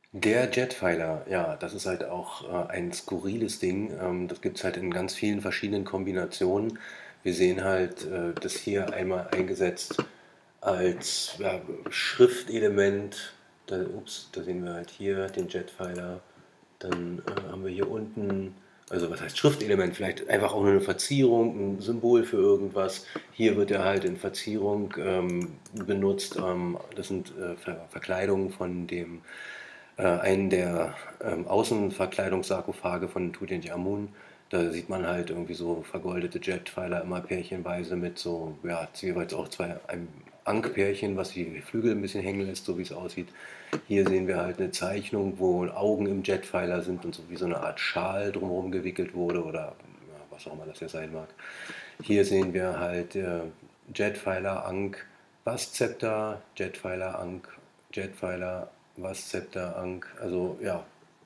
Der Jetfighter, ja, das ist halt auch ein skurriles Ding. Das gibt es halt in ganz vielen verschiedenen Kombinationen. Wir sehen halt das hier einmal eingesetzt als ja, Schriftelement. Da sehen wir halt hier den Jetfighter. Dann haben wir hier unten, also was heißt Schriftelement? Vielleicht einfach auch nur eine Verzierung, ein Symbol für irgendwas. Hier wird er halt in Verzierung benutzt. Das sind Verkleidungen von dem einen der Außenverkleidungssarkophage von Tutanchamun. Da sieht man halt irgendwie so vergoldete Jetpfeiler immer pärchenweise mit so, ja, jeweils auch einem Ankpärchen, was die Flügel ein bisschen hängen lässt, so wie es aussieht. Hier sehen wir halt eine Zeichnung, wo Augen im Jetpfeiler sind und so wie so eine Art Schal drumherum gewickelt wurde oder ja, was auch immer das ja sein mag. Hier sehen wir halt Jetpfeiler, Ankh, Waszepter, Jetpfeiler, Ankh, Jetpfeiler, Waszepter, Ankh. Also ja,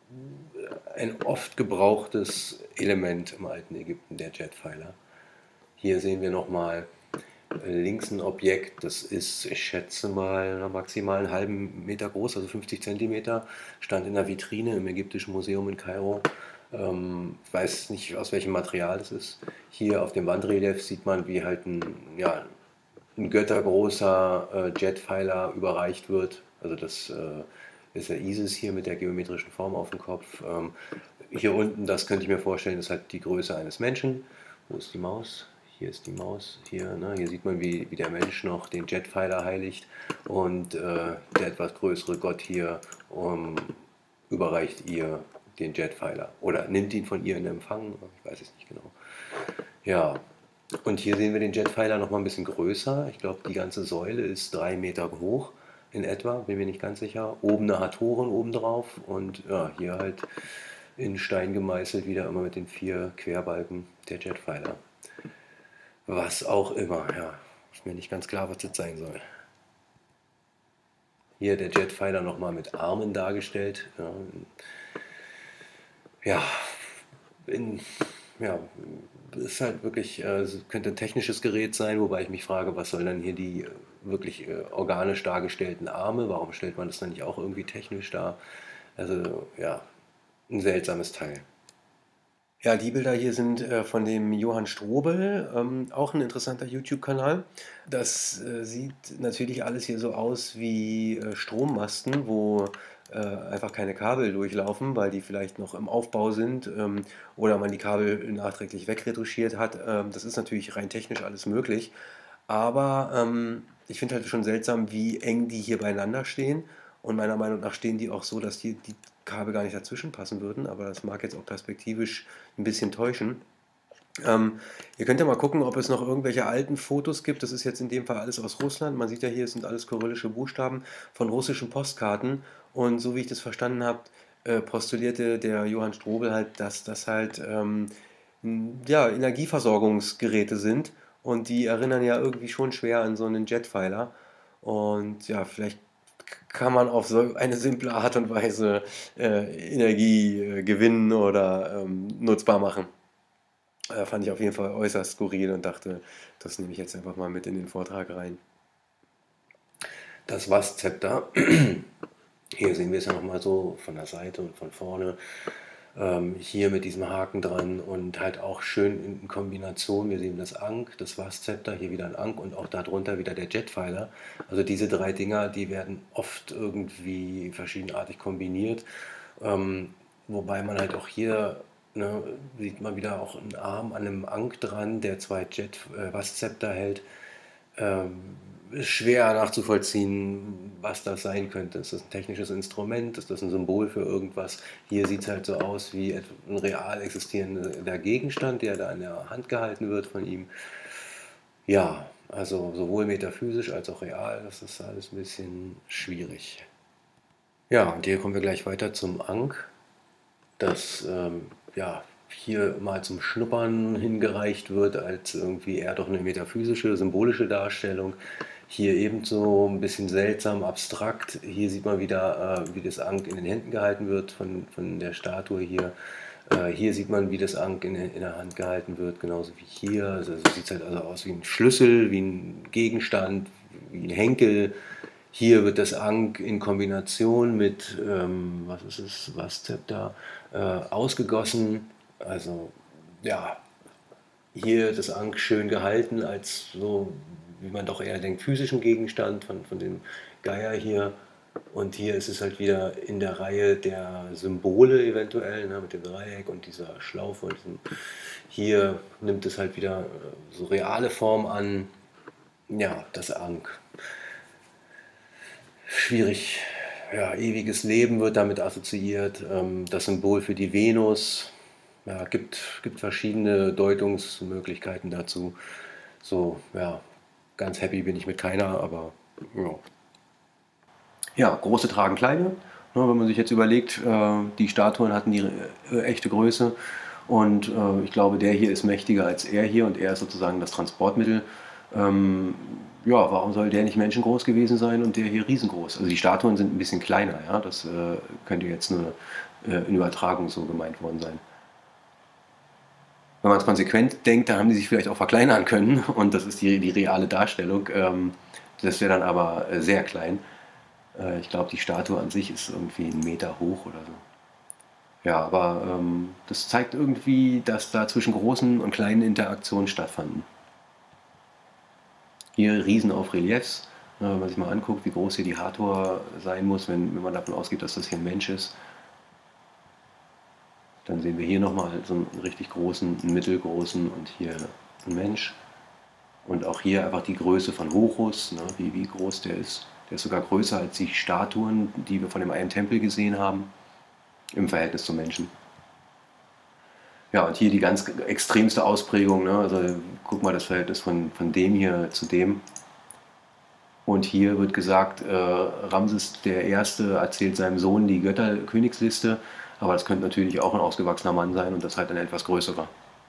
ein oft gebrauchtes Element im alten Ägypten, der Jetpfeiler. Hier sehen wir nochmal links ein Objekt, das ist, ich schätze mal, maximal einen halben Meter groß, also 50 Zentimeter, stand in der Vitrine im Ägyptischen Museum in Kairo. Ich weiß nicht, aus welchem Material das ist. Hier auf dem Wandrelief sieht man, wie halt ja, ein göttergroßer Jetpfeiler überreicht wird. Also das ist der Isis hier mit der geometrischen Form auf dem Kopf. Hier unten, das könnte ich mir vorstellen, ist halt die Größe eines Menschen. Wo ist die Maus? Hier ist die Maus. Hier, ne? Hier sieht man, wie der Mensch noch den Jetpfeiler heiligt und der etwas größere Gott hier überreicht ihr den Jetpfeiler oder nimmt ihn von ihr in Empfang. Ich weiß es nicht genau. Ja, und hier sehen wir den Jetpfeiler noch mal ein bisschen größer. Ich glaube, die ganze Säule ist 3 Meter hoch in etwa, bin mir nicht ganz sicher. Oben eine Hatoren obendrauf und ja, hier halt in Stein gemeißelt, wieder immer mit den 4 Querbalken der Jetpfeiler. Was auch immer, ja. Ist mir nicht ganz klar, was das sein soll. Hier der Jetfighter nochmal mit Armen dargestellt. Ja, in, ja, ist halt wirklich, könnte ein technisches Gerät sein, wobei ich mich frage, was sollen dann hier die wirklich organisch dargestellten Arme? Warum stellt man das dann nicht auch irgendwie technisch dar? Also ja, ein seltsames Teil. Ja, die Bilder hier sind von dem Johann Strobel, auch ein interessanter YouTube-Kanal. Das sieht natürlich alles hier so aus wie Strommasten, wo einfach keine Kabel durchlaufen, weil die vielleicht noch im Aufbau sind oder man die Kabel nachträglich wegretuschiert hat. Das ist natürlich rein technisch alles möglich. Aber ich finde halt schon seltsam, wie eng die hier beieinander stehen. Und meiner Meinung nach stehen die auch so, dass die Kabel gar nicht dazwischen passen würden. Aber das mag jetzt auch perspektivisch ein bisschen täuschen. Ihr könnt ja mal gucken, ob es noch irgendwelche alten Fotos gibt. Das ist jetzt in dem Fall alles aus Russland. Man sieht ja hier, es sind alles kyrillische Buchstaben von russischen Postkarten. Und so wie ich das verstanden habe, postulierte der Johann Strobel halt, dass das halt ja, Energieversorgungsgeräte sind. Und die erinnern ja irgendwie schon schwer an so einen Jetfighter. Und ja, vielleicht kann man auf so eine simple Art und Weise Energie gewinnen oder nutzbar machen. Fand ich auf jeden Fall äußerst skurril und dachte, das nehme ich jetzt einfach mal mit in den Vortrag rein. Das Was-Zepter, hier sehen wir es ja nochmal so von der Seite und von vorne. Hier mit diesem Haken dran und halt auch schön in Kombination. Wir sehen das Ankh, das Was-Zepter, hier wieder ein Ankh und auch darunter wieder der Jetpfeiler. Also diese 3 Dinger, die werden oft irgendwie verschiedenartig kombiniert. Wobei man halt auch hier, ne, sieht man wieder auch einen Arm an einem Ankh dran, der 2 Was-Zepter hält. Ist schwer nachzuvollziehen, was das sein könnte. Ist das ein technisches Instrument? Ist das ein Symbol für irgendwas? Hier sieht es halt so aus wie ein real existierender Gegenstand, der da in der Hand gehalten wird von ihm. Ja, also sowohl metaphysisch als auch real, das ist alles ein bisschen schwierig. Ja, und hier kommen wir gleich weiter zum Ankh, das ja, hier mal zum Schnuppern hingereicht wird, als irgendwie eher doch eine metaphysische, symbolische Darstellung. Hier ebenso ein bisschen seltsam, abstrakt. Hier sieht man wieder, wie das Ankh in den Händen gehalten wird von der Statue hier. Hier sieht man, wie das Ankh in der Hand gehalten wird, genauso wie hier. Also sieht halt also aus wie ein Schlüssel, wie ein Gegenstand, wie ein Henkel. Hier wird das Ankh in Kombination mit, was ist es, Waszepter, ausgegossen. Also ja, hier das Ankh schön gehalten als so, wie man doch eher denkt, physischen Gegenstand von dem Geier hier. Und hier ist es halt wieder in der Reihe der Symbole eventuell, ne, mit dem Dreieck und dieser Schlaufe. Und hier nimmt es halt wieder so reale Form an. Ja, das Ankh. Schwierig. Ja, ewiges Leben wird damit assoziiert. Das Symbol für die Venus. Ja, gibt verschiedene Deutungsmöglichkeiten dazu. So, ja, ganz happy bin ich mit keiner, aber ja. Ja, große tragen kleine. Ne, wenn man sich jetzt überlegt, die Statuen hatten die echte Größe und ich glaube, der hier ist mächtiger als er hier und er ist sozusagen das Transportmittel. Ähm, ja, warum soll der nicht menschengroß gewesen sein und der hier riesengroß? Also die Statuen sind ein bisschen kleiner, ja, das könnte jetzt nur in Übertragung so gemeint worden sein. Wenn man es konsequent denkt, dann haben die sich vielleicht auch verkleinern können und das ist die reale Darstellung. Das wäre dann aber sehr klein. Ich glaube, die Statue an sich ist irgendwie 1 Meter hoch oder so. Ja, aber das zeigt irgendwie, dass da zwischen großen und kleinen Interaktionen stattfanden. Hier Riesen auf Reliefs, wenn man sich mal anguckt, wie groß hier die Hathor sein muss, wenn man davon ausgeht, dass das hier ein Mensch ist. Dann sehen wir hier nochmal so einen richtig großen, einen mittelgroßen und hier einen Mensch. Und auch hier einfach die Größe von Horus, ne, wie groß der ist. Der ist sogar größer als die Statuen, die wir von dem einen Tempel gesehen haben, im Verhältnis zum Menschen. Ja, und hier die ganz extremste Ausprägung, ne? Also guck mal das Verhältnis von dem hier zu dem. Und hier wird gesagt, Ramses der Erste erzählt seinem Sohn die Götterkönigsliste, aber das könnte natürlich auch ein ausgewachsener Mann sein und das halt ein etwas größerer.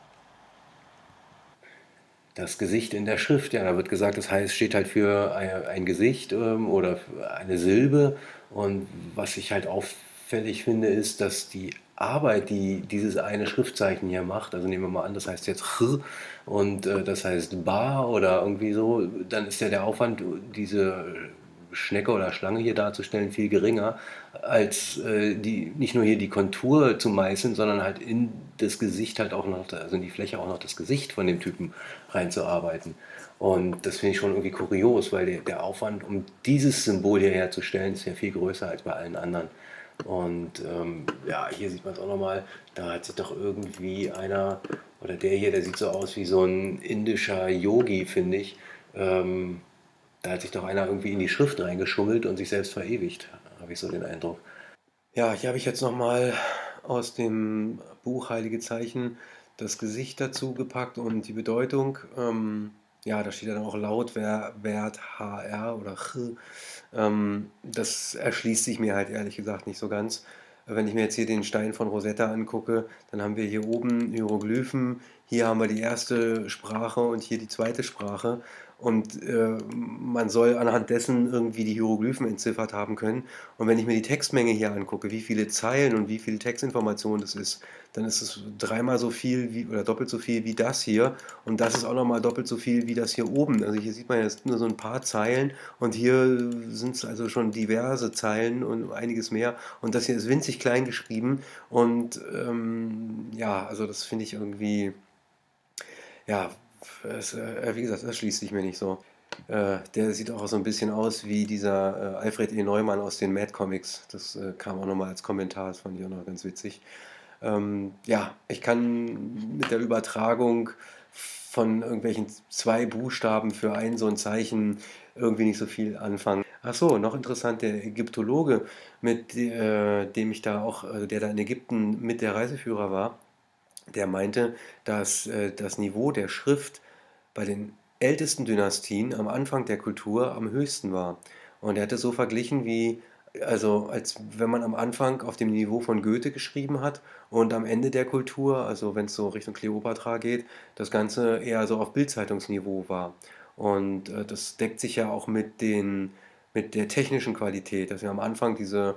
Das Gesicht in der Schrift, ja, da wird gesagt, das heißt, steht halt für ein Gesicht oder für eine Silbe. Und was ich halt auffällig finde, ist, dass die Arbeit, die dieses eine Schriftzeichen hier macht, also nehmen wir mal an, das heißt jetzt Ch und das heißt Ba oder irgendwie so, dann ist ja der Aufwand, diese Schnecke oder Schlange hier darzustellen, viel geringer, als nicht nur hier die Kontur zu meißeln, sondern halt in das Gesicht halt auch noch, also in die Fläche auch noch das Gesicht von dem Typen reinzuarbeiten. Und das finde ich schon irgendwie kurios, weil der Aufwand, um dieses Symbol hier herzustellen, ist ja viel größer als bei allen anderen. Und ja, hier sieht man es auch nochmal, da hat sich doch irgendwie einer, oder der hier, der sieht so aus wie so ein indischer Yogi, finde ich. Ähm, Da hat sich doch einer irgendwie in die Schrift reingeschummelt und sich selbst verewigt, habe ich so den Eindruck. Ja, hier habe ich jetzt nochmal aus dem Buch Heilige Zeichen das Gesicht dazu gepackt und die Bedeutung. Ja, da steht dann auch Lautwert HR oder Ch. Das erschließt sich mir halt ehrlich gesagt nicht so ganz. Wenn ich mir jetzt hier den Stein von Rosetta angucke, dann haben wir hier oben Hieroglyphen, hier haben wir die erste Sprache und hier die zweite Sprache. Und man soll anhand dessen irgendwie die Hieroglyphen entziffert haben können. Und wenn ich mir die Textmenge hier angucke, wie viele Zeilen und wie viel Textinformation das ist, dann ist es dreimal so viel wie, oder doppelt so viel wie das hier. Und das ist auch nochmal doppelt so viel wie das hier oben. Also hier sieht man jetzt nur so ein paar Zeilen und hier sind es also schon diverse Zeilen und einiges mehr. Und das hier ist winzig klein geschrieben. Und ja, also das finde ich irgendwie, ja, wie gesagt, das schließt sich mir nicht so. Der sieht auch so ein bisschen aus wie dieser Alfred E. Neumann aus den Mad Comics. Das kam auch nochmal als Kommentar, das fand ich auch noch ganz witzig. Ja, ich kann mit der Übertragung von irgendwelchen 2 Buchstaben für ein so ein Zeichen irgendwie nicht so viel anfangen. Ach so, noch interessant, der Ägyptologe, dem ich da auch, der da in Ägypten mit der Reiseführer war, der meinte, dass das Niveau der Schrift bei den ältesten Dynastien am Anfang der Kultur am höchsten war. Und er hat es so verglichen wie, also als wenn man am Anfang auf dem Niveau von Goethe geschrieben hat und am Ende der Kultur, also wenn es so Richtung Kleopatra geht, das Ganze eher so auf Bildzeitungsniveau war. Und das deckt sich ja auch mit der technischen Qualität, dass wir am Anfang diese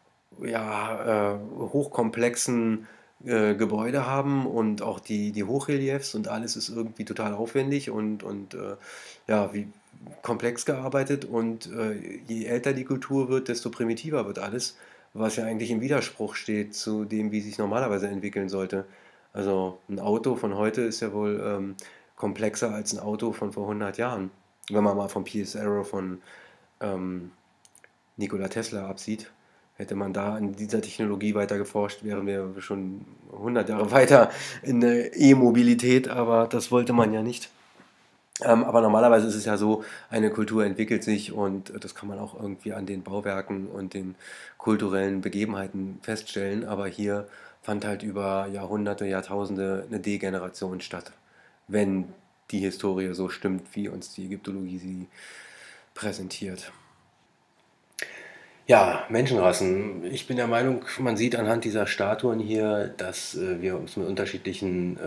ja, hochkomplexen Gebäude haben und auch die Hochreliefs und alles ist irgendwie total aufwendig und ja, komplex gearbeitet und je älter die Kultur wird, desto primitiver wird alles, was ja eigentlich im Widerspruch steht zu dem, wie sich normalerweise entwickeln sollte. Also ein Auto von heute ist ja wohl komplexer als ein Auto von vor 100 Jahren, wenn man mal vom P.S. Arrow von ähm, Nikola Tesla absieht. Hätte man da an dieser Technologie weiter geforscht, wären wir schon 100 Jahre weiter in der E-Mobilität, aber das wollte man ja nicht. Aber normalerweise ist es ja so, eine Kultur entwickelt sich und das kann man auch irgendwie an den Bauwerken und den kulturellen Begebenheiten feststellen. Aber hier fand halt über Jahrhunderte, Jahrtausende eine Degeneration statt, wenn die Historie so stimmt, wie uns die Ägyptologie sie präsentiert. Ja, Menschenrassen. Ich bin der Meinung, man sieht anhand dieser Statuen hier, dass wir uns mit unterschiedlichen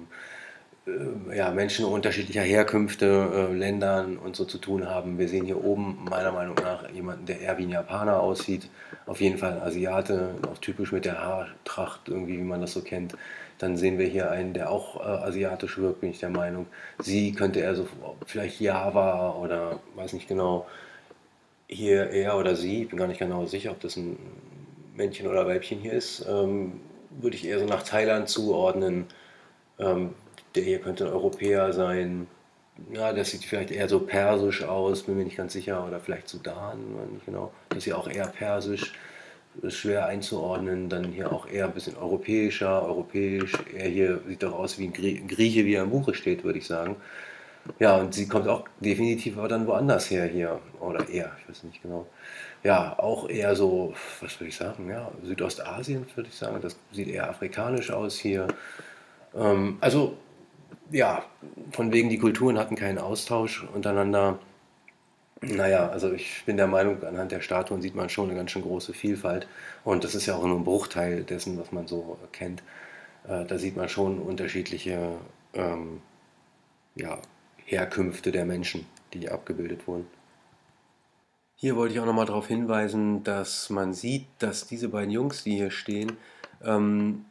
ja, Menschen unterschiedlicher Herkünfte, Ländern und so zu tun haben. Wir sehen hier oben meiner Meinung nach jemanden, der eher wie ein Japaner aussieht. Auf jeden Fall ein Asiate, auch typisch mit der Haartracht, irgendwie, wie man das so kennt. Dann sehen wir hier einen, der auch asiatisch wirkt, bin ich der Meinung. Sie könnte eher so vielleicht Java oder weiß nicht genau, hier er oder sie, ich bin gar nicht genau sicher, ob das ein Männchen oder Weibchen hier ist, würde ich eher so nach Thailand zuordnen. Ähm, Der hier könnte ein Europäer sein. Ja, das sieht vielleicht eher so persisch aus, bin mir nicht ganz sicher. Oder vielleicht Sudan, nicht genau. Das ist ja auch eher persisch, ist schwer einzuordnen. Dann hier auch eher ein bisschen europäisch. Er hier sieht doch aus wie ein Grieche, wie er im Buche steht, würde ich sagen. Ja, und sie kommt auch definitiv aber dann woanders her hier. Oder eher, ich weiß nicht genau. Ja, auch eher so, was würde ich sagen, ja, Südostasien würde ich sagen. Das sieht eher afrikanisch aus hier. Also ja, von wegen die Kulturen hatten keinen Austausch untereinander. Naja, also ich bin der Meinung, anhand der Statuen sieht man schon eine ganz schön große Vielfalt. Und das ist ja auch nur ein Bruchteil dessen, was man so kennt. Da sieht man schon unterschiedliche ähm, ja, Herkünfte der Menschen, die abgebildet wurden. Hier wollte ich auch nochmal darauf hinweisen, dass man sieht, dass diese beiden Jungs, die hier stehen, ähm,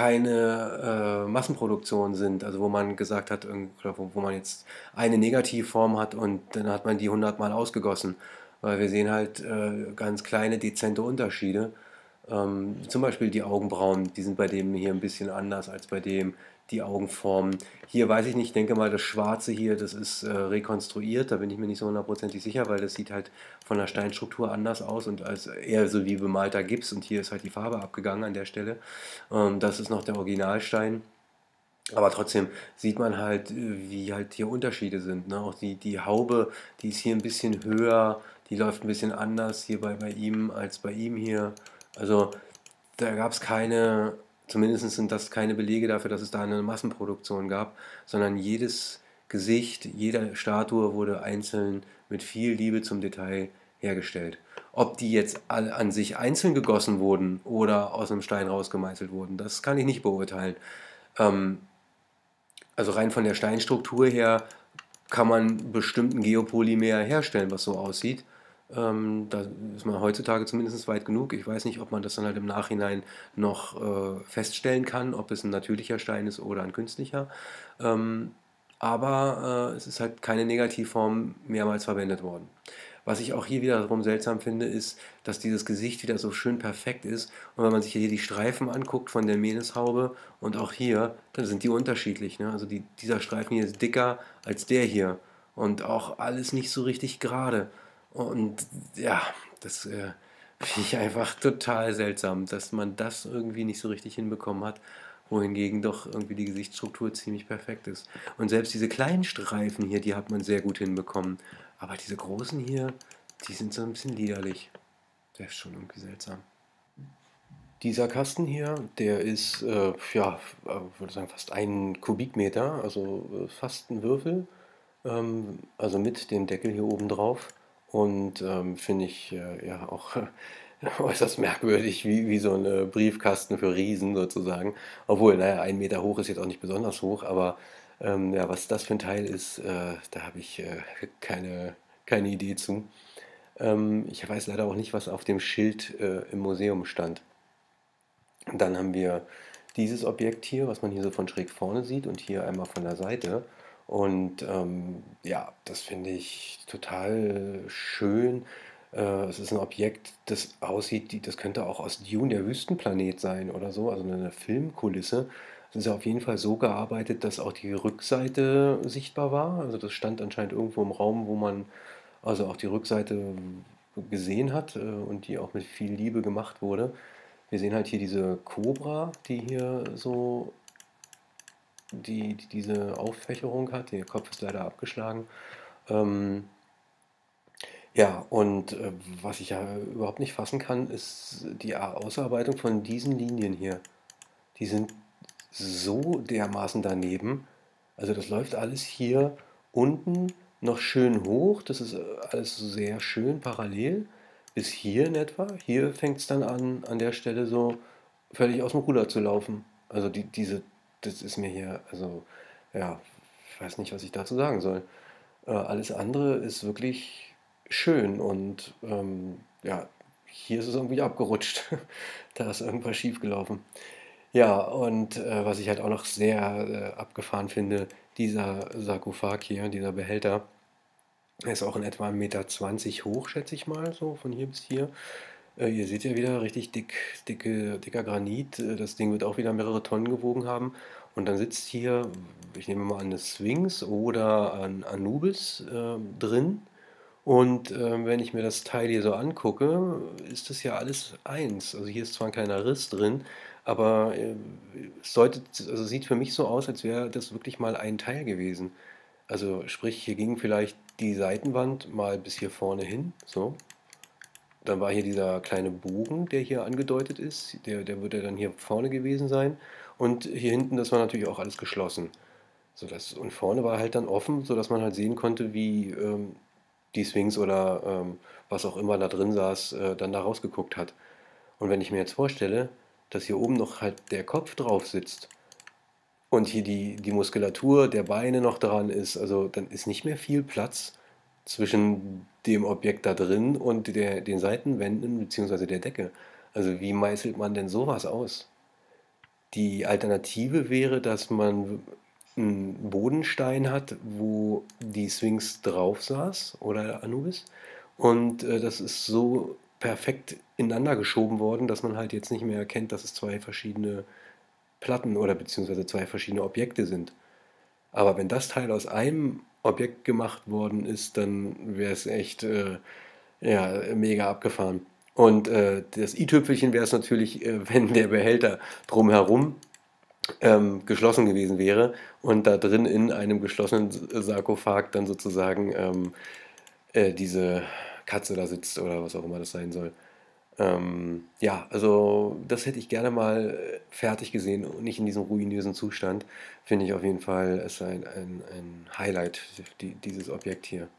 keine Massenproduktion sind, also wo man gesagt hat, oder wo man jetzt eine Negativform hat und dann hat man die 100 Mal ausgegossen, weil wir sehen halt ganz kleine, dezente Unterschiede. Zum Beispiel die Augenbrauen, die sind bei dem hier ein bisschen anders als bei dem, die Augenformen. Hier weiß ich nicht, ich denke mal, das Schwarze hier, das ist rekonstruiert, da bin ich mir nicht so hundertprozentig sicher, weil das sieht halt von der Steinstruktur anders aus und als eher so wie bemalter Gips und hier ist halt die Farbe abgegangen an der Stelle. Das ist noch der Originalstein. Aber trotzdem sieht man halt, wie halt hier Unterschiede sind. Ne? Auch die Haube, die ist hier ein bisschen höher, die läuft ein bisschen anders hier bei ihm als bei ihm hier. Also da gab es keine, zumindest sind das keine Belege dafür, dass es da eine Massenproduktion gab, sondern jedes Gesicht, jede Statue wurde einzeln mit viel Liebe zum Detail hergestellt. Ob die jetzt alle an sich einzeln gegossen wurden oder aus einem Stein rausgemeißelt wurden, das kann ich nicht beurteilen. Ähm, also rein von der Steinstruktur her kann man bestimmten Geopolymer herstellen, was so aussieht. Da ist man heutzutage zumindest weit genug. Ich weiß nicht, ob man das dann halt im Nachhinein noch feststellen kann, ob es ein natürlicher Stein ist oder ein künstlicher. Ähm, aber es ist halt keine Negativform mehrmals verwendet worden. Was ich auch hier wiederum seltsam finde, ist, dass dieses Gesicht wieder so schön perfekt ist. Und wenn man sich hier die Streifen anguckt von der Meneshaube und auch hier, dann sind die unterschiedlich. Ne? Also dieser Streifen hier ist dicker als der hier. Und auch alles nicht so richtig gerade. Und ja, das finde ich einfach total seltsam, dass man das irgendwie nicht so richtig hinbekommen hat, wohingegen doch irgendwie die Gesichtsstruktur ziemlich perfekt ist. Und selbst diese kleinen Streifen hier, die hat man sehr gut hinbekommen. Aber diese großen hier, die sind so ein bisschen liederlich. Der ist schon irgendwie seltsam. Dieser Kasten hier, der ist, ja, würde sagen, fast 1 Kubikmeter, also fast ein Würfel. Also mit dem Deckel hier oben drauf. Und finde ich ja auch äußerst merkwürdig, wie so ein Briefkasten für Riesen sozusagen. Obwohl, naja, 1 Meter hoch ist jetzt auch nicht besonders hoch, aber ja, was das für ein Teil ist, da habe ich keine Idee zu. Ich weiß leider auch nicht, was auf dem Schild im Museum stand. Dann haben wir dieses Objekt hier, was man hier so von schräg vorne sieht und hier einmal von der Seite. Und ja, das finde ich total schön. Es ist ein Objekt, das aussieht, das könnte auch aus Dune, der Wüstenplanet sein oder so, also eine Filmkulisse. Es ist ja auf jeden Fall so gearbeitet, dass auch die Rückseite sichtbar war. Also das stand anscheinend irgendwo im Raum, wo man also auch die Rückseite gesehen hat und die auch mit viel Liebe gemacht wurde. Wir sehen halt hier diese Kobra, die hier so die diese Auffächerung hat. Der Kopf ist leider abgeschlagen. Ähm, ja, und was ich ja überhaupt nicht fassen kann, ist die Ausarbeitung von diesen Linien hier. Die sind so dermaßen daneben. Also das läuft alles hier unten noch schön hoch. Das ist alles sehr schön parallel. Bis hier in etwa. Hier fängt es dann an der Stelle so völlig aus dem Ruder zu laufen. Also das ist mir hier, also ja, ich weiß nicht, was ich dazu sagen soll. Alles andere ist wirklich schön und ja, hier ist es irgendwie abgerutscht. Da ist irgendwas schiefgelaufen. Ja, und was ich halt auch noch sehr abgefahren finde, dieser Sarkophag hier, dieser Behälter, ist auch in etwa 1,20 Meter hoch, schätze ich mal, so von hier bis hier. Ihr seht ja wieder richtig dicker Granit. Das Ding wird auch wieder mehrere Tonnen gewogen haben. Und dann sitzt hier, ich nehme mal an, eine Sphinx oder ein Anubis drin. Und wenn ich mir das Teil hier so angucke, ist das ja alles eins. Also hier ist zwar ein kleiner Riss drin, aber also sieht für mich so aus, als wäre das wirklich mal ein Teil gewesen. Also sprich, hier ging vielleicht die Seitenwand mal bis hier vorne hin, so. Dann war hier dieser kleine Bogen, der hier angedeutet ist. Der wird ja dann hier vorne gewesen sein. Und hier hinten, das war natürlich auch alles geschlossen. Und vorne war halt dann offen, sodass man halt sehen konnte, wie die Sphinx oder was auch immer da drin saß, dann da rausgeguckt hat. Und wenn ich mir jetzt vorstelle, dass hier oben noch halt der Kopf drauf sitzt und hier die Muskulatur der Beine noch dran ist, also dann ist nicht mehr viel Platz zwischen dem Objekt da drin und den Seitenwänden bzw. der Decke. Also wie meißelt man denn sowas aus? Die Alternative wäre, dass man einen Bodenstein hat, wo die Sphinx drauf saß oder Anubis. Und das ist so perfekt ineinander geschoben worden, dass man halt jetzt nicht mehr erkennt, dass es zwei verschiedene Platten oder beziehungsweise zwei verschiedene Objekte sind. Aber wenn das Teil aus einem Objekt gemacht worden ist, dann wäre es echt ja, mega abgefahren. Und das i-Tüpfelchen wäre es natürlich, wenn der Behälter drumherum geschlossen gewesen wäre und da drin in einem geschlossenen Sarkophag dann sozusagen diese Katze da sitzt oder was auch immer das sein soll. Ja, also das hätte ich gerne mal fertig gesehen und nicht in diesem ruinösen Zustand. Finde ich auf jeden Fall ist ein Highlight, dieses Objekt hier.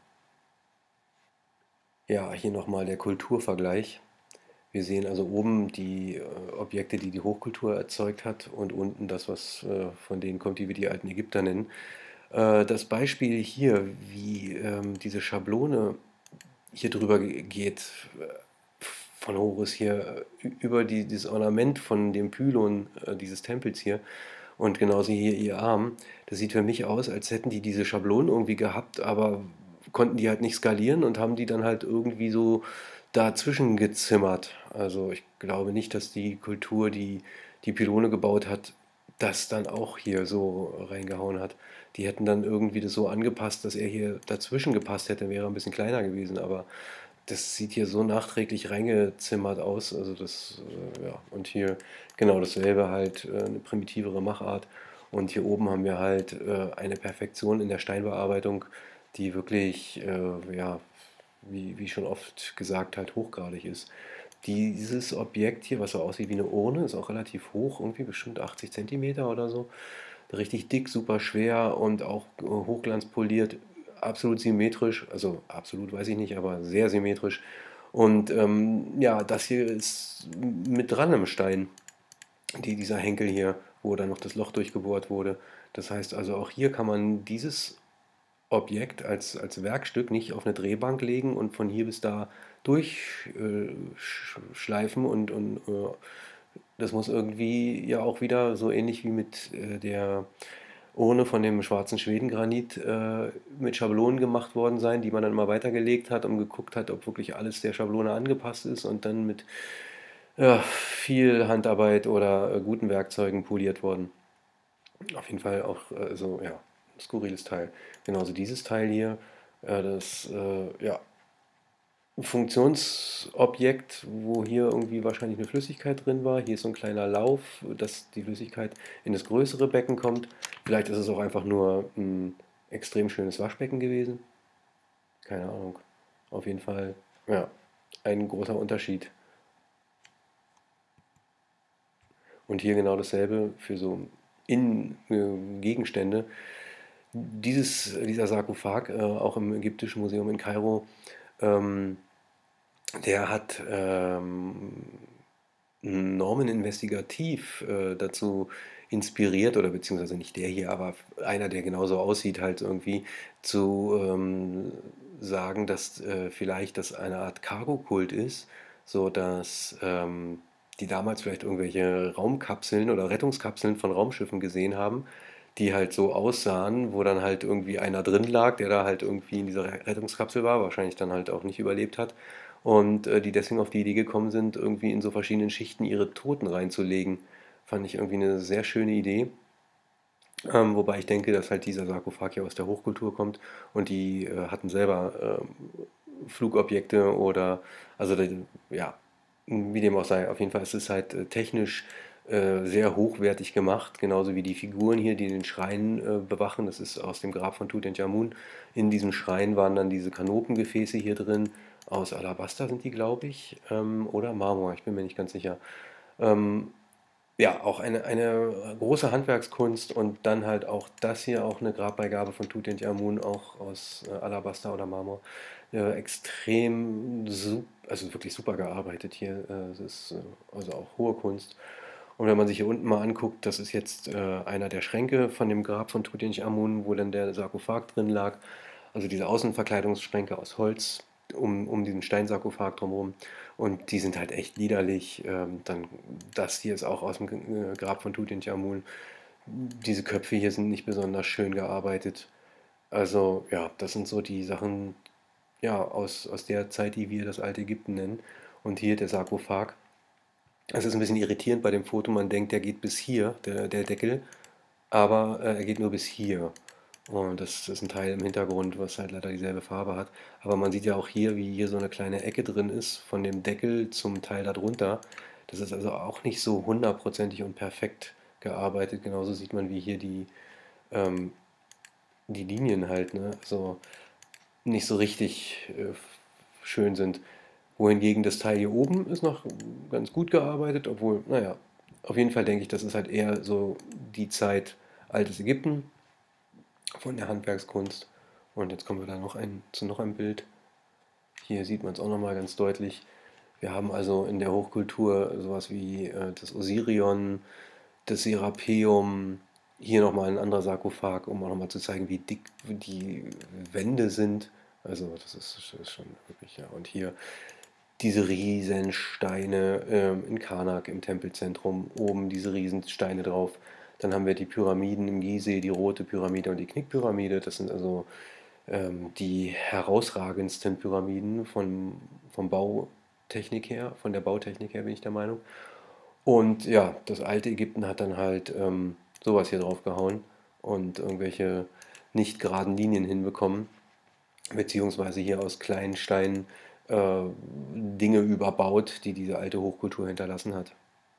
Ja, hier nochmal der Kulturvergleich. Wir sehen also oben die Objekte, die die Hochkultur erzeugt hat und unten das, was von denen kommt, die wir die alten Ägypter nennen. Das Beispiel hier, wie diese Schablone hier drüber geht, von Horus hier, über dieses Ornament von dem Pylon dieses Tempels hier und genauso hier ihr Arm, das sieht für mich aus, als hätten die diese Schablonen irgendwie gehabt, aber konnten die halt nicht skalieren und haben die dann halt irgendwie so dazwischen gezimmert. Also ich glaube nicht, dass die Kultur, die die Pylone gebaut hat, das dann auch hier so reingehauen hat. Die hätten dann irgendwie das so angepasst, dass er hier dazwischen gepasst hätte, wäre ein bisschen kleiner gewesen, aber das sieht hier so nachträglich reingezimmert aus. Also ja, und hier genau dasselbe halt, eine primitivere Machart. Und hier oben haben wir halt eine Perfektion in der Steinbearbeitung, die wirklich, ja, wie schon oft gesagt, halt hochgradig ist. Dieses Objekt hier, was so aussieht wie eine Urne, ist auch relativ hoch, irgendwie bestimmt 80 Zentimeter oder so. Richtig dick, super schwer und auch hochglanzpoliert, absolut symmetrisch. Also absolut weiß ich nicht, aber sehr symmetrisch. Und ja, das hier ist mit dran im Stein, dieser Henkel hier, wo dann noch das Loch durchgebohrt wurde. Das heißt also, auch hier kann man dieses Objekt als Werkstück nicht auf eine Drehbank legen und von hier bis da durchschleifen und das muss irgendwie ja auch wieder so ähnlich wie mit der ohne von dem schwarzen Schwedengranit mit Schablonen gemacht worden sein, die man dann immer weitergelegt hat und geguckt hat, ob wirklich alles der Schablone angepasst ist und dann mit viel Handarbeit oder guten Werkzeugen poliert worden. Auf jeden Fall auch so, ja, ein skurriles Teil. Genauso dieses Teil hier, das, ja, ein Funktionsobjekt, wo hier irgendwie wahrscheinlich eine Flüssigkeit drin war. Hier ist so ein kleiner Lauf, dass die Flüssigkeit in das größere Becken kommt. Vielleicht ist es auch einfach nur ein extrem schönes Waschbecken gewesen. Keine Ahnung. Auf jeden Fall, ja, ein großer Unterschied. Und hier genau dasselbe für so Innengegenstände. Dieser Sarkophag, auch im Ägyptischen Museum in Kairo, ähm, der hat Norman Investigativ dazu inspiriert, oder beziehungsweise nicht der hier, aber einer, der genauso aussieht, halt irgendwie zu sagen, dass vielleicht das eine Art Cargo-Kult ist, so dass die damals vielleicht irgendwelche Raumkapseln oder Rettungskapseln von Raumschiffen gesehen haben, die halt so aussahen, wo dann halt irgendwie einer drin lag, der da halt irgendwie in dieser Rettungskapsel war, wahrscheinlich dann halt auch nicht überlebt hat und die deswegen auf die Idee gekommen sind, irgendwie in so verschiedenen Schichten ihre Toten reinzulegen. Fand ich irgendwie eine sehr schöne Idee. Wobei ich denke, dass halt dieser Sarkophag ja aus der Hochkultur kommt und die hatten selber Flugobjekte oder, also ja, wie dem auch sei, auf jeden Fall ist es halt technisch sehr hochwertig gemacht, genauso wie die Figuren hier, die den Schrein bewachen. Das ist aus dem Grab von Tutanchamun. In diesem Schrein waren dann diese Kanopengefäße hier drin. Aus Alabaster sind die, glaube ich, oder Marmor, ich bin mir nicht ganz sicher. Ähm, ja, auch eine große Handwerkskunst und dann halt auch das hier, auch eine Grabbeigabe von Tutanchamun, auch aus Alabaster oder Marmor. Extrem, also wirklich super gearbeitet hier. Es ist also auch hohe Kunst. Und wenn man sich hier unten mal anguckt, das ist jetzt einer der Schränke von dem Grab von Tutanchamun, wo dann der Sarkophag drin lag. Also diese Außenverkleidungsschränke aus Holz um diesen Steinsarkophag drumherum. Und die sind halt echt liederlich. Dann das hier ist auch aus dem Grab von Tutanchamun. Diese Köpfe hier sind nicht besonders schön gearbeitet. Also ja, das sind so die Sachen, ja, aus der Zeit, die wir das alte Ägypten nennen. Und hier der Sarkophag. Es ist ein bisschen irritierend bei dem Foto. Man denkt, der geht bis hier, der Deckel, aber er geht nur bis hier. Und das ist ein Teil im Hintergrund, was halt leider dieselbe Farbe hat. Aber man sieht ja auch hier, wie hier so eine kleine Ecke drin ist, von dem Deckel zum Teil darunter. Das ist also auch nicht so hundertprozentig und perfekt gearbeitet. Genauso sieht man, wie hier ähm, die Linien halt, ne, so nicht so richtig schön sind. Wohingegen das Teil hier oben ist noch ganz gut gearbeitet, obwohl, naja, auf jeden Fall denke ich, das ist halt eher so die Zeit altes Ägypten von der Handwerkskunst. Und jetzt kommen wir da zu noch einem Bild. Hier sieht man es auch nochmal ganz deutlich. Wir haben also in der Hochkultur sowas wie das Osirion, das Serapeum, hier nochmal ein anderer Sarkophag, um auch nochmal zu zeigen, wie dick die Wände sind. Also ist schon wirklich, ja. Und hier diese Riesensteine in Karnak im Tempelzentrum, oben diese Riesensteine drauf. Dann haben wir die Pyramiden im Gizeh, die rote Pyramide und die Knickpyramide. Das sind also die herausragendsten Pyramiden vom Bautechnik her, von der Bautechnik her bin ich der Meinung. Und ja, das alte Ägypten hat dann halt sowas hier drauf gehauen und irgendwelche nicht geraden Linien hinbekommen, beziehungsweise hier aus kleinen Steinen äh, Dinge überbaut, die diese alte Hochkultur hinterlassen hat.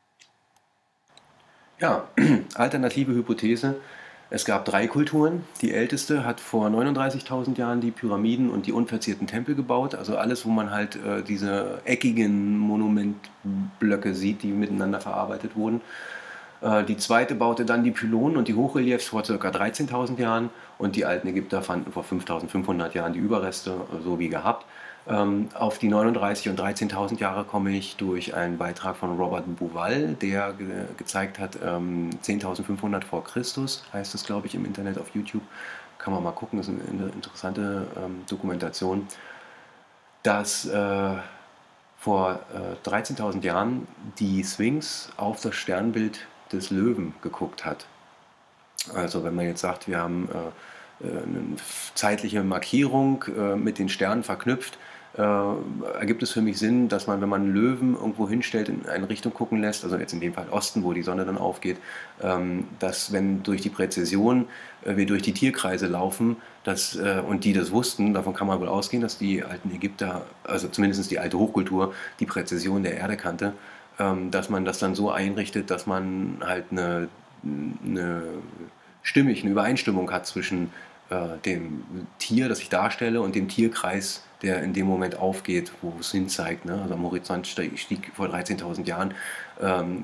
Ja, alternative Hypothese. Es gab drei Kulturen. Die älteste hat vor 39.000 Jahren die Pyramiden und die unverzierten Tempel gebaut. Also alles, wo man halt diese eckigen Monumentblöcke sieht, die miteinander verarbeitet wurden. Die zweite baute dann die Pylonen und die Hochreliefs vor ca. 13.000 Jahren und die alten Ägypter fanden vor 5.500 Jahren die Überreste, so wie gehabt. Auf die 39 und 13.000 Jahre komme ich durch einen Beitrag von Robert Bouval, der gezeigt hat, 10.500 vor Christus, heißt es, glaube ich, im Internet auf YouTube. Kann man mal gucken, das ist eine interessante Dokumentation, dass vor 13.000 Jahren die Sphinx auf das Sternbild des Löwen geguckt hat. Also wenn man jetzt sagt, wir haben eine zeitliche Markierung mit den Sternen verknüpft, ergibt es für mich Sinn, dass man, wenn man einen Löwen irgendwo hinstellt, in eine Richtung gucken lässt, also jetzt in dem Fall Osten, wo die Sonne dann aufgeht, dass wenn durch die Präzision wir durch die Tierkreise laufen, und die das wussten, davon kann man wohl ausgehen, dass die alten Ägypter, also zumindest die alte Hochkultur, die Präzision der Erde kannte, dass man das dann so einrichtet, dass man halt eine eine Übereinstimmung hat zwischen dem Tier, das ich darstelle, und dem Tierkreis, der in dem Moment aufgeht, wo es hin zeigt. Ne? Also am Horizont stieg vor 13.000 Jahren ähm,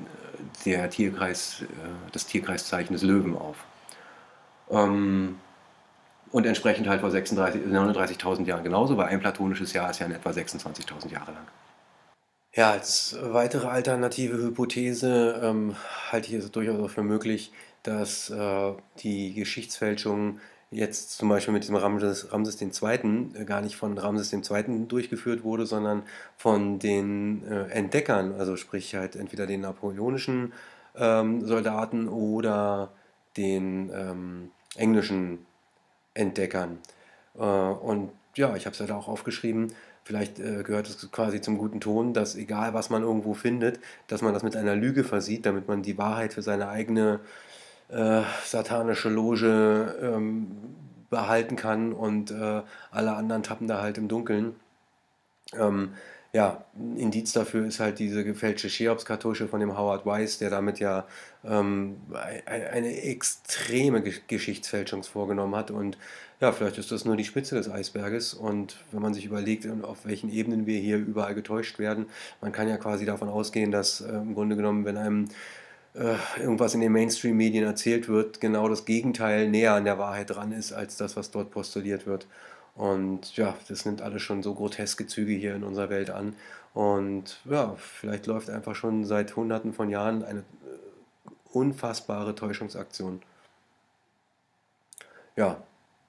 das Tierkreiszeichen des Löwen auf. Ähm, und entsprechend halt vor 39.000 Jahren genauso, weil ein platonisches Jahr ist ja in etwa 26.000 Jahre lang. Ja, als weitere alternative Hypothese halte ich es durchaus auch für möglich, dass die Geschichtsfälschung jetzt zum Beispiel mit diesem Ramses II. Gar nicht von Ramses II. Durchgeführt wurde, sondern von den Entdeckern, also sprich halt entweder den napoleonischen Soldaten oder den englischen Entdeckern. Und ja, ich habe es ja da auch aufgeschrieben, vielleicht gehört es quasi zum guten Ton, dass egal was man irgendwo findet, dass man das mit einer Lüge versieht, damit man die Wahrheit für seine eigene satanische Loge behalten kann und alle anderen tappen da halt im Dunkeln. Ähm, ja, ein Indiz dafür ist halt diese gefälschte Cheops-Kartusche von dem Howard Weiss, der damit ja eine extreme Geschichtsfälschung vorgenommen hat. Und ja, vielleicht ist das nur die Spitze des Eisberges. Und wenn man sich überlegt, auf welchen Ebenen wir hier überall getäuscht werden, man kann ja quasi davon ausgehen, dass im Grunde genommen, wenn einem irgendwas in den Mainstream-Medien erzählt wird, genau das Gegenteil näher an der Wahrheit dran ist, als das, was dort postuliert wird. Und ja, das nimmt alles schon so groteske Züge hier in unserer Welt an. Und ja, vielleicht läuft einfach schon seit Hunderten von Jahren eine unfassbare Täuschungsaktion. Ja,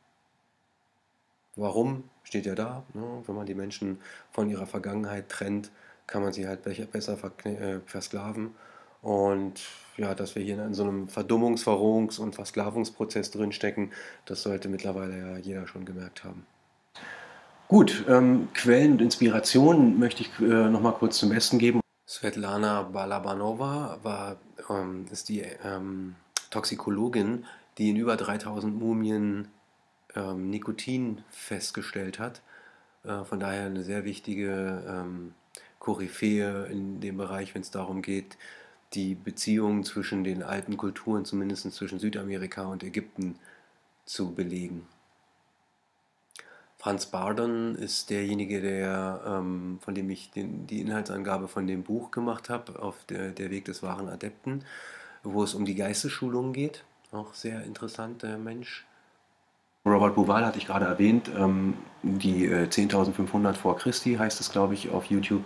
warum steht ja da? Ne? Wenn man die Menschen von ihrer Vergangenheit trennt, kann man sie halt besser versklaven. Und ja, dass wir hier in so einem Verdummungs-, und Versklavungsprozess drinstecken, das sollte mittlerweile ja jeder schon gemerkt haben. Gut, Quellen und Inspirationen möchte ich noch mal kurz zum Besten geben. Svetlana Balabanova ist die Toxikologin, die in über 3000 Mumien Nikotin festgestellt hat. Von daher eine sehr wichtige Koryphäe in dem Bereich, wenn es darum geht, die Beziehungen zwischen den alten Kulturen, zumindest zwischen Südamerika und Ägypten, zu belegen. Franz Bardon ist derjenige, von dem ich die Inhaltsangabe von dem Buch gemacht habe, auf der Weg des wahren Adepten, wo es um die Geistesschulung geht. Auch sehr interessanter Mensch. Robert Bauval hatte ich gerade erwähnt, die 10.500 vor Christi heißt es, glaube ich, auf YouTube.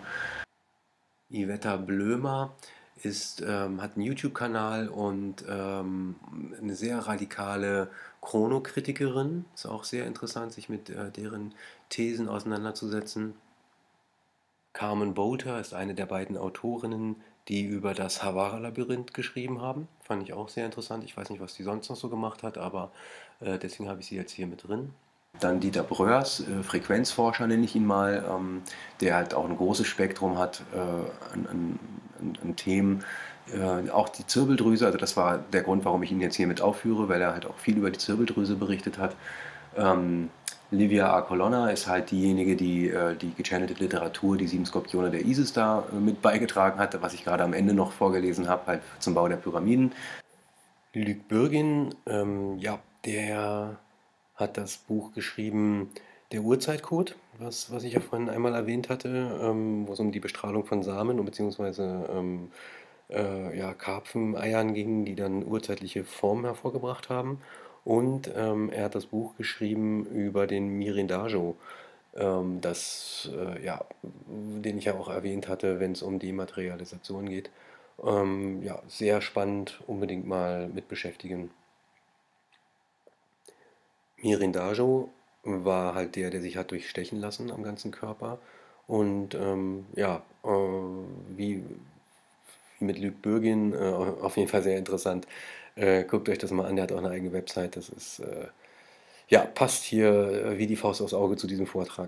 Iveta Blömer hat einen YouTube-Kanal und eine sehr radikale Chronokritikerin. Ist auch sehr interessant, sich mit deren Thesen auseinanderzusetzen. Carmen Bolter ist eine der beiden Autorinnen, die über das Havara-Labyrinth geschrieben haben. Fand ich auch sehr interessant. Ich weiß nicht, was die sonst noch so gemacht hat, aber deswegen habe ich sie jetzt hier mit drin. Dann Dieter Bröers, Frequenzforscher nenne ich ihn mal, der halt auch ein großes Spektrum hat an Themen. Auch die Zirbeldrüse, also das war der Grund, warum ich ihn jetzt hier mit aufführe, weil er halt auch viel über die Zirbeldrüse berichtet hat. Livia A. Colonna ist halt diejenige, die die gechannelte Literatur, die 7 Skorpione der Isis da mit beigetragen hatte, was ich gerade am Ende noch vorgelesen habe, halt zum Bau der Pyramiden. Luc Bürgin, ja, der hat das Buch geschrieben, Der Urzeitcode, was ich ja vorhin einmal erwähnt hatte, wo es um die Bestrahlung von Samen und beziehungsweise ja, Karpfeneiern ging, die dann urzeitliche Formen hervorgebracht haben. Und er hat das Buch geschrieben über den Mirindajo, ja, den ich ja auch erwähnt hatte, wenn es um die Materialisation geht. Ja, sehr spannend, unbedingt mal mit beschäftigen. Mirindajo war halt der sich hat durchstechen lassen am ganzen Körper. Und ja, wie mit Luc Bürgin, auf jeden Fall sehr interessant. Guckt euch das mal an, der hat auch eine eigene Website. Das ist, ja, passt hier wie die Faust aufs Auge zu diesem Vortrag.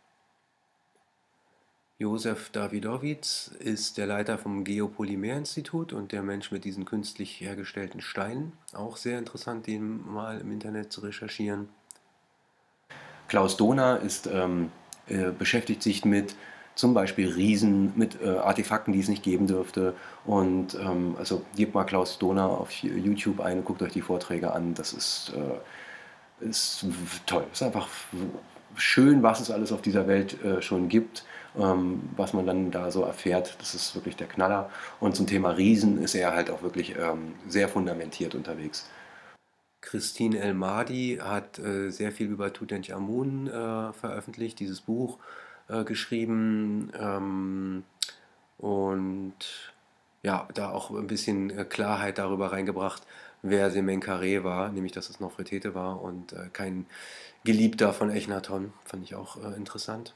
Josef Davidowitz ist der Leiter vom Geopolymer-Institut und der Mensch mit diesen künstlich hergestellten Steinen. Auch sehr interessant, den mal im Internet zu recherchieren. Klaus Dohner beschäftigt sich mit zum Beispiel Riesen, mit Artefakten, die es nicht geben dürfte. Und also gebt mal Klaus Dohner auf YouTube ein und guckt euch die Vorträge an. Das ist toll. Es ist einfach schön, was es alles auf dieser Welt schon gibt, was man dann da so erfährt. Das ist wirklich der Knaller. Und zum Thema Riesen ist er halt auch wirklich sehr fundamentiert unterwegs. Christine El-Mahdi hat sehr viel über Tutanchamun veröffentlicht, dieses Buch geschrieben und ja, da auch ein bisschen Klarheit darüber reingebracht, wer Semenkaré war, nämlich dass es Nofretete war und kein Geliebter von Echnaton. Fand ich auch interessant.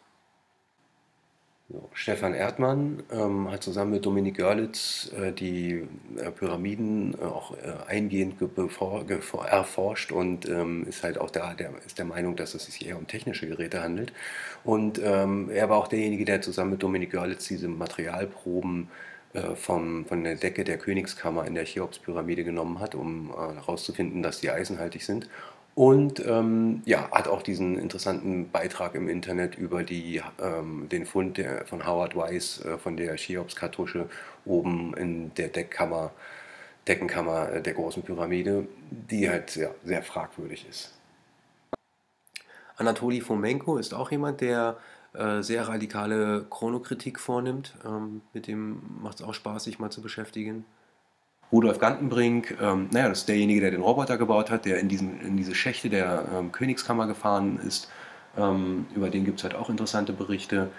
So, Stefan Erdmann hat zusammen mit Dominik Görlitz die Pyramiden auch eingehend erforscht und ist halt auch ist der Meinung, dass es sich eher um technische Geräte handelt. Und er war auch derjenige, der zusammen mit Dominik Görlitz diese Materialproben von der Decke der Königskammer in der Cheops-Pyramide genommen hat, um herauszufinden, dass die eisenhaltig sind. Und ja, hat auch diesen interessanten Beitrag im Internet über den Fund von Howard Weiss von der Cheops-Kartusche oben in der Deckenkammer der großen Pyramide, die halt sehr fragwürdig ist. Anatoli Fomenko ist auch jemand, der sehr radikale Chronokritik vornimmt. Mit dem macht es auch Spaß, sich mal zu beschäftigen. Rudolf Gantenbrink, naja, das ist derjenige, der den Roboter gebaut hat, der in diese Schächte der Königskammer gefahren ist. Über den gibt es halt auch interessante Berichte.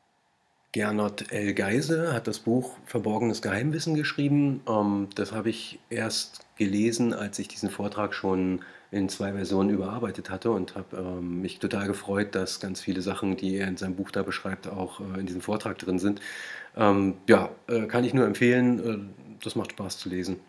Gernot L. Geise hat das Buch Verborgenes Geheimwissen geschrieben. Das habe ich erst gelesen, als ich diesen Vortrag schon in 2 Versionen überarbeitet hatte und habe mich total gefreut, dass ganz viele Sachen, die er in seinem Buch da beschreibt, auch in diesem Vortrag drin sind. Ja, kann ich nur empfehlen. Das macht Spaß zu lesen.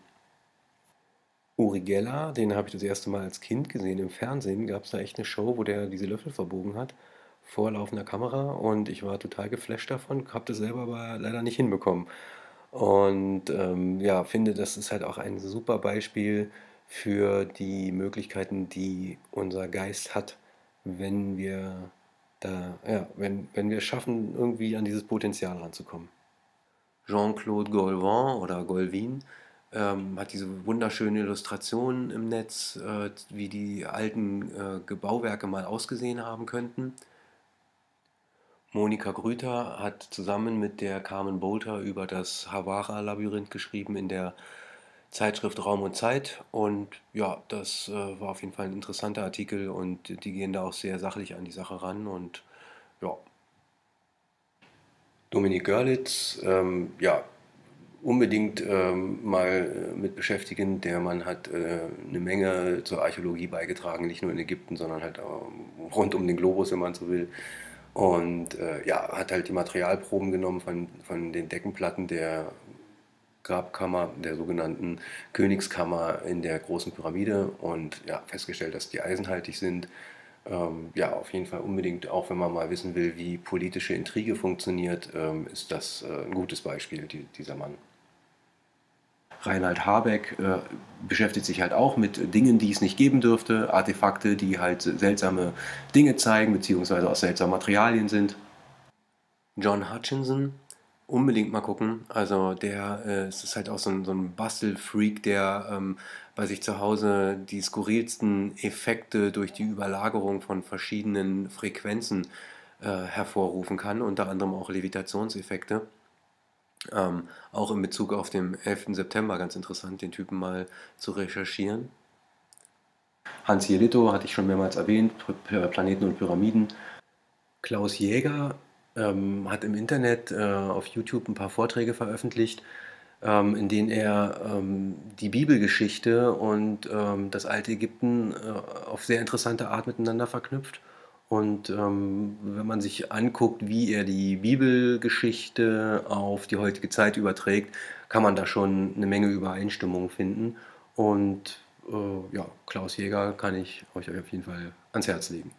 Uri Geller, den habe ich das erste Mal als Kind gesehen im Fernsehen. Gab es da echt eine Show, wo der diese Löffel verbogen hat, vor laufender Kamera. Und ich war total geflasht davon, habe das selber aber leider nicht hinbekommen. Und ja, finde, das ist halt auch ein super Beispiel für die Möglichkeiten, die unser Geist hat, wenn wir wenn wir es schaffen, irgendwie an dieses Potenzial ranzukommen. Jean-Claude Golvan oder Golvin hat diese wunderschöne Illustration im Netz, wie die alten Bauwerke mal ausgesehen haben könnten. Monika Grüter hat zusammen mit der Carmen Bolter über das Hawara-Labyrinth geschrieben in der Zeitschrift Raum und Zeit. Und ja, das war auf jeden Fall ein interessanter Artikel und die gehen da auch sehr sachlich an die Sache ran. Und ja, Dominik Görlitz, ja, unbedingt mal mit beschäftigen. Der Mann hat eine Menge zur Archäologie beigetragen, nicht nur in Ägypten, sondern halt rund um den Globus, wenn man so will. Und ja, hat halt die Materialproben genommen von den Deckenplatten der Grabkammer, der sogenannten Königskammer in der großen Pyramide und ja, festgestellt, dass die eisenhaltig sind. Ja, auf jeden Fall unbedingt, auch wenn man mal wissen will, wie politische Intrige funktioniert, ist das ein gutes Beispiel, dieser Mann. Reinhard Habeck beschäftigt sich halt auch mit Dingen, die es nicht geben dürfte, Artefakte, die halt seltsame Dinge zeigen, beziehungsweise aus seltsamen Materialien sind. John Hutchinson, unbedingt mal gucken. Also es ist halt auch so ein Bastelfreak, der bei sich zu Hause die skurrilsten Effekte durch die Überlagerung von verschiedenen Frequenzen hervorrufen kann, unter anderem auch Levitationseffekte. Auch in Bezug auf den 11. September ganz interessant, den Typen mal zu recherchieren. Hans Jelito hatte ich schon mehrmals erwähnt, Planeten und Pyramiden. Klaus Jäger hat im Internet auf YouTube ein paar Vorträge veröffentlicht, in denen er die Bibelgeschichte und das alte Ägypten auf sehr interessante Art miteinander verknüpft. Und wenn man sich anguckt, wie er die Bibelgeschichte auf die heutige Zeit überträgt, kann man da schon eine Menge Übereinstimmung finden. Und ja, Klaus Jäger kann ich euch auf jeden Fall ans Herz legen.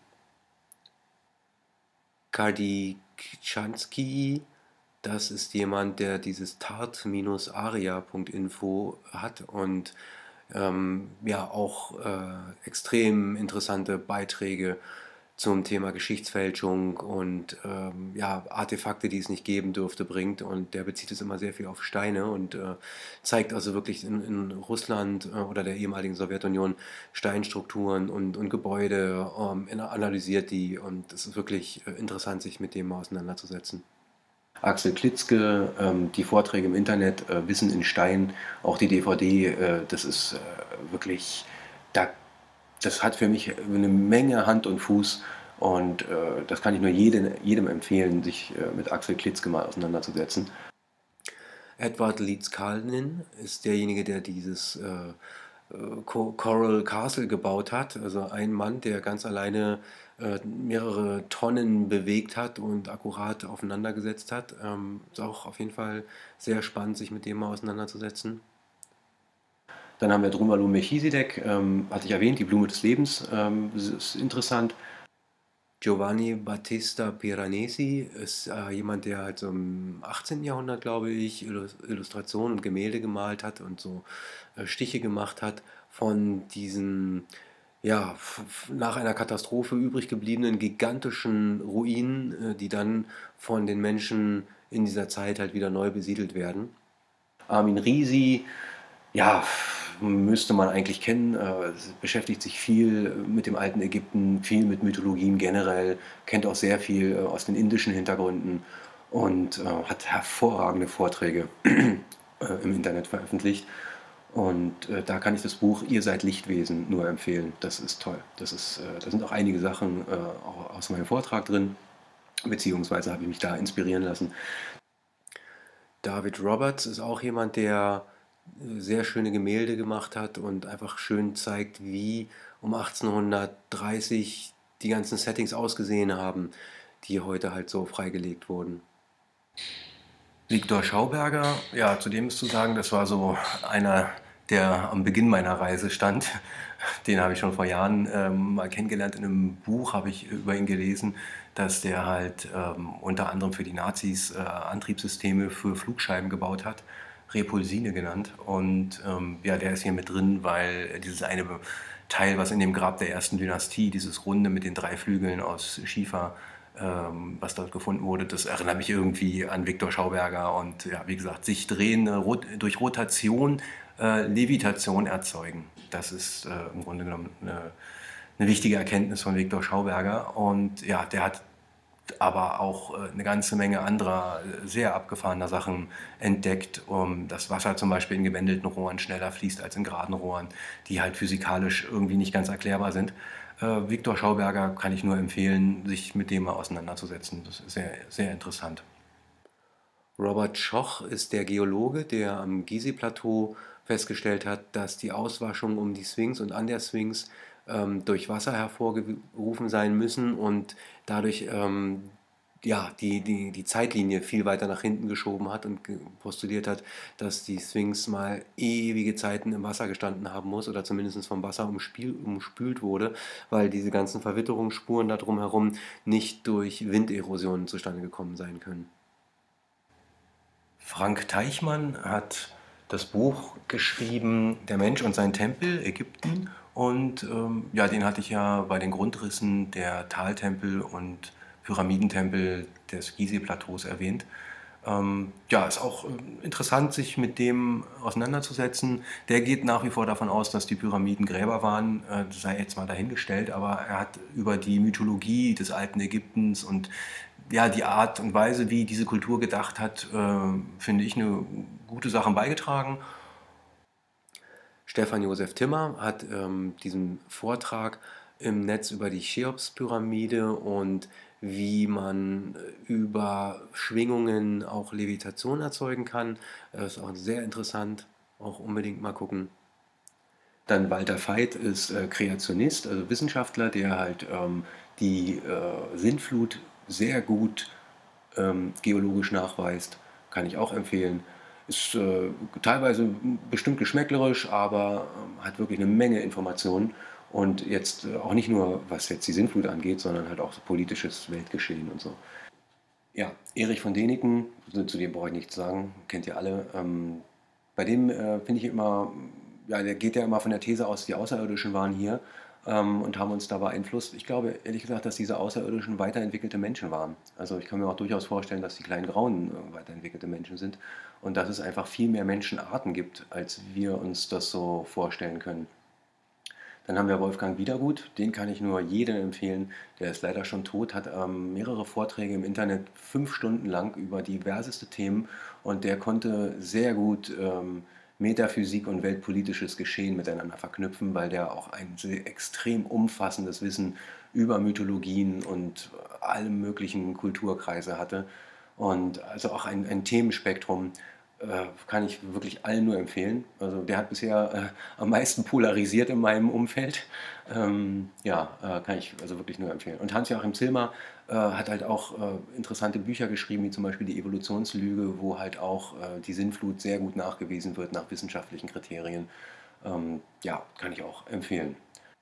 Kardiczansky, das ist jemand, der dieses tart-aria.info hat und ja auch extrem interessante Beiträge zum Thema Geschichtsfälschung und ja, Artefakte, die es nicht geben dürfte, bringt. Und der bezieht es immer sehr viel auf Steine und zeigt also wirklich in Russland oder der ehemaligen Sowjetunion Steinstrukturen und Gebäude, analysiert die und es ist wirklich interessant, sich mit dem mal auseinanderzusetzen. Axel Klitzke, die Vorträge im Internet, Wissen in Stein, auch die DVD, das ist wirklich, da, das hat für mich eine Menge Hand und Fuß und das kann ich nur jedem empfehlen, sich mit Axel Klitzke mal auseinanderzusetzen. Edward Leeds Kalnin ist derjenige, der dieses Coral Castle gebaut hat. Also ein Mann, der ganz alleine mehrere Tonnen bewegt hat und akkurat aufeinandergesetzt hat. Ist auch auf jeden Fall sehr spannend, sich mit dem mal auseinanderzusetzen. Dann haben wir Drumalo Melchizedek, hatte ich erwähnt, die Blume des Lebens, ist interessant. Giovanni Battista Piranesi ist jemand, der halt so im 18. Jahrhundert, glaube ich, Illustrationen und Gemälde gemalt hat und so Stiche gemacht hat von diesen, ja, nach einer Katastrophe übrig gebliebenen gigantischen Ruinen, die dann von den Menschen in dieser Zeit halt wieder neu besiedelt werden. Armin Risi, ja, müsste man eigentlich kennen, beschäftigt sich viel mit dem alten Ägypten, viel mit Mythologien generell, kennt auch sehr viel aus den indischen Hintergründen und hat hervorragende Vorträge im Internet veröffentlicht. Und da kann ich das Buch Ihr seid Lichtwesen nur empfehlen. Das ist toll. Da sind auch einige Sachen auch aus meinem Vortrag drin, beziehungsweise habe ich mich da inspirieren lassen. David Roberts ist auch jemand, der sehr schöne Gemälde gemacht hat und einfach schön zeigt, wie um 1830 die ganzen Settings ausgesehen haben, die heute halt so freigelegt wurden. Viktor Schauberger, ja, zu dem ist zu sagen, das war so einer, der am Beginn meiner Reise stand. Den habe ich schon vor Jahren mal kennengelernt. In einem Buch habe ich über ihn gelesen, dass der halt unter anderem für die Nazis Antriebssysteme für Flugscheiben gebaut hat, Repulsine genannt. Und ja, der ist hier mit drin, weil dieses eine Teil, was in dem Grab der ersten Dynastie, dieses Runde mit den drei Flügeln aus Schiefer, was dort gefunden wurde, das erinnert mich irgendwie an Viktor Schauberger und ja, wie gesagt, sich drehen, durch Rotation Levitation erzeugen. Das ist im Grunde genommen eine wichtige Erkenntnis von Viktor Schauberger und ja, der hat aber auch eine ganze Menge anderer sehr abgefahrener Sachen entdeckt, dass Wasser zum Beispiel in gewändelten Rohren schneller fließt als in geraden Rohren, die halt physikalisch irgendwie nicht ganz erklärbar sind. Viktor Schauberger kann ich nur empfehlen, sich mit dem mal auseinanderzusetzen. Das ist sehr, sehr interessant. Robert Schoch ist der Geologe, der am Gizeh-Plateau festgestellt hat, dass die Auswaschungen um die Sphinx und an der Sphinx durch Wasser hervorgerufen sein müssen und dadurch ja, die Zeitlinie viel weiter nach hinten geschoben hat und postuliert hat, dass die Sphinx mal ewige Zeiten im Wasser gestanden haben muss oder zumindest vom Wasser umspült wurde, weil diese ganzen Verwitterungsspuren da drumherum nicht durch Winderosionen zustande gekommen sein können. Frank Teichmann hat das Buch geschrieben, Der Mensch und sein Tempel, Ägypten. Und ja, den hatte ich ja bei den Grundrissen der Taltempel und Pyramidentempel des Gizeh-Plateaus erwähnt. Ja, ist auch interessant, sich mit dem auseinanderzusetzen. Der geht nach wie vor davon aus, dass die Pyramiden Gräber waren. Das sei jetzt mal dahingestellt, aber er hat über die Mythologie des alten Ägyptens und ja, die Art und Weise, wie diese Kultur gedacht hat, finde ich eine gute Sache beigetragen. Stefan Josef Timmer hat diesen Vortrag im Netz über die Cheops-Pyramide und wie man über Schwingungen auch Levitation erzeugen kann. Das ist auch sehr interessant, auch unbedingt mal gucken. Dann Walter Veit ist Kreationist, also Wissenschaftler, der halt die Sintflut sehr gut geologisch nachweist, kann ich auch empfehlen. Ist teilweise bestimmt geschmäcklerisch, aber hat wirklich eine Menge Informationen. Und jetzt auch nicht nur, was jetzt die Sintflut angeht, sondern halt auch so politisches Weltgeschehen und so. Ja, Erich von Däniken, zu dem brauche ich nichts sagen, kennt ihr alle. Bei dem finde ich immer, ja, der geht ja immer von der These aus, die Außerirdischen waren hier und haben uns da beeinflusst. Ich glaube ehrlich gesagt, dass diese Außerirdischen weiterentwickelte Menschen waren. Also ich kann mir auch durchaus vorstellen, dass die kleinen Grauen weiterentwickelte Menschen sind und dass es einfach viel mehr Menschenarten gibt, als wir uns das so vorstellen können. Dann haben wir Wolfgang Wiedergut, den kann ich nur jedem empfehlen. Der ist leider schon tot, hat mehrere Vorträge im Internet 5 Stunden lang über diverseste Themen und der konnte sehr gut Metaphysik und weltpolitisches Geschehen miteinander verknüpfen, weil der auch ein sehr extrem umfassendes Wissen über Mythologien und alle möglichen Kulturkreise hatte. Und also auch ein Themenspektrum, kann ich wirklich allen nur empfehlen. Also der hat bisher am meisten polarisiert in meinem Umfeld. Ja, kann ich also wirklich nur empfehlen. Und Hans-Joachim Zillmer hat halt auch interessante Bücher geschrieben, wie zum Beispiel die Evolutionslüge, wo halt auch die Sintflut sehr gut nachgewiesen wird nach wissenschaftlichen Kriterien. Ja, kann ich auch empfehlen.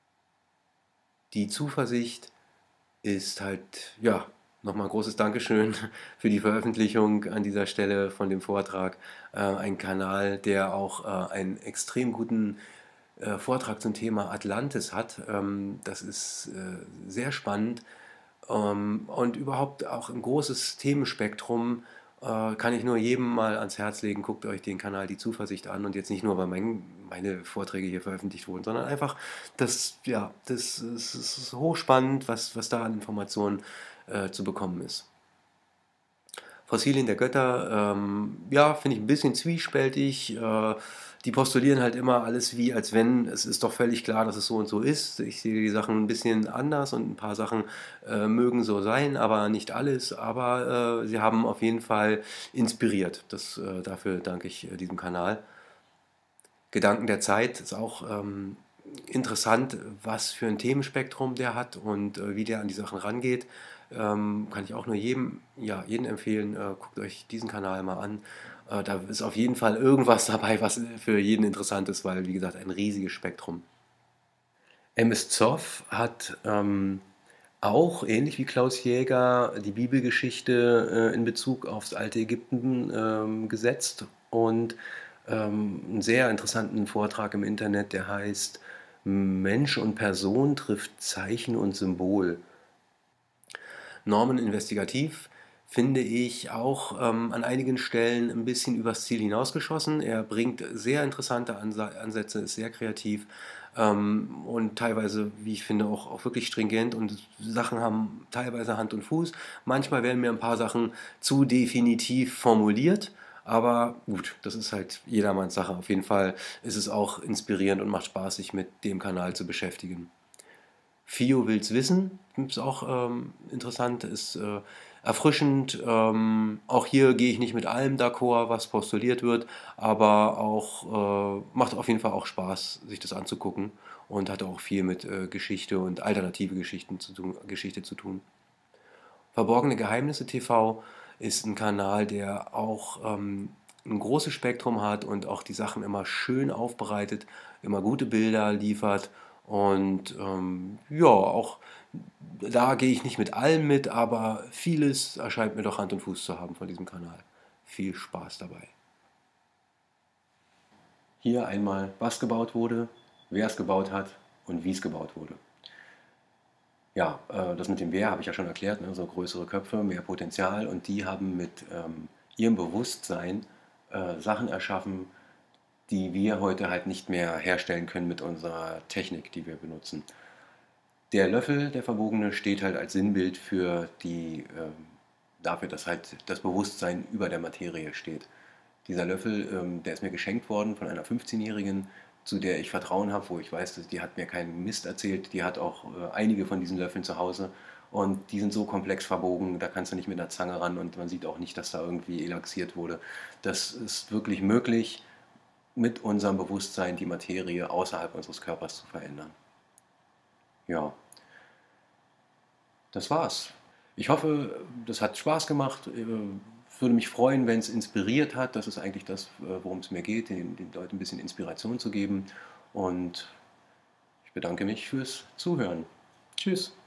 Die Zuversicht ist halt, ja, nochmal ein großes Dankeschön für die Veröffentlichung an dieser Stelle von dem Vortrag. Ein Kanal, der auch einen extrem guten Vortrag zum Thema Atlantis hat. Das ist sehr spannend und überhaupt auch ein großes Themenspektrum. Kann ich nur jedem mal ans Herz legen, guckt euch den Kanal Die Zuversicht an und jetzt nicht nur, weil meine Vorträge hier veröffentlicht wurden, sondern einfach, ja, das ist hochspannend, was da an Informationen zu bekommen ist. Fossilien der Götter, ja, finde ich ein bisschen zwiespältig. Die postulieren halt immer alles wie, als wenn, es ist doch völlig klar, dass es so und so ist. Ich sehe die Sachen ein bisschen anders und ein paar Sachen mögen so sein, aber nicht alles. Aber sie haben auf jeden Fall inspiriert. Dafür danke ich diesem Kanal. Gedanken der Zeit ist auch interessant, was für ein Themenspektrum der hat und wie der an die Sachen rangeht. Kann ich auch nur jeden empfehlen, guckt euch diesen Kanal mal an. Da ist auf jeden Fall irgendwas dabei, was für jeden interessant ist, weil, wie gesagt, ein riesiges Spektrum. MS Zoff hat auch, ähnlich wie Klaus Jäger, die Bibelgeschichte in Bezug aufs alte Ägypten gesetzt und einen sehr interessanten Vortrag im Internet, der heißt Mensch und Person trifft Zeichen und Symbol. Normen investigativ finde ich auch an einigen Stellen ein bisschen übers Ziel hinausgeschossen. Er bringt sehr interessante Ansätze, ist sehr kreativ und teilweise, wie ich finde, auch wirklich stringent und Sachen haben teilweise Hand und Fuß. Manchmal werden mir ein paar Sachen zu definitiv formuliert. Aber gut, das ist halt jedermanns Sache. Auf jeden Fall ist es auch inspirierend und macht Spaß, sich mit dem Kanal zu beschäftigen. Fio will's wissen, ist auch interessant, ist erfrischend. Auch hier gehe ich nicht mit allem d'accord, was postuliert wird, aber auch macht auf jeden Fall auch Spaß, sich das anzugucken und hat auch viel mit Geschichte und alternative Geschichte zu tun. Verborgene Geheimnisse TV ist ein Kanal, der auch ein großes Spektrum hat und auch die Sachen immer schön aufbereitet, immer gute Bilder liefert und ja, auch da gehe ich nicht mit allem mit, aber vieles erscheint mir doch Hand und Fuß zu haben von diesem Kanal. Viel Spaß dabei. Hier einmal, was gebaut wurde, wer es gebaut hat und wie es gebaut wurde. Ja, das mit dem Wer habe ich ja schon erklärt, ne? So größere Köpfe, mehr Potenzial und die haben mit ihrem Bewusstsein Sachen erschaffen, die wir heute halt nicht mehr herstellen können mit unserer Technik, die wir benutzen. Der Löffel, der verbogene, steht halt als Sinnbild für dafür, dass halt das Bewusstsein über der Materie steht. Dieser Löffel, der ist mir geschenkt worden von einer 15-Jährigen, zu der ich Vertrauen habe, wo ich weiß, dass die hat mir keinen Mist erzählt. Die hat auch einige von diesen Löffeln zu Hause und die sind so komplex verbogen, da kannst du nicht mit einer Zange ran und man sieht auch nicht, dass da irgendwie elaxiert wurde. Das ist wirklich möglich, mit unserem Bewusstsein die Materie außerhalb unseres Körpers zu verändern. Ja, das war's. Ich hoffe, das hat Spaß gemacht. würde mich freuen, wenn es inspiriert hat. Das ist eigentlich das, worum es mir geht, den Leuten ein bisschen Inspiration zu geben. Und ich bedanke mich fürs Zuhören. Tschüss.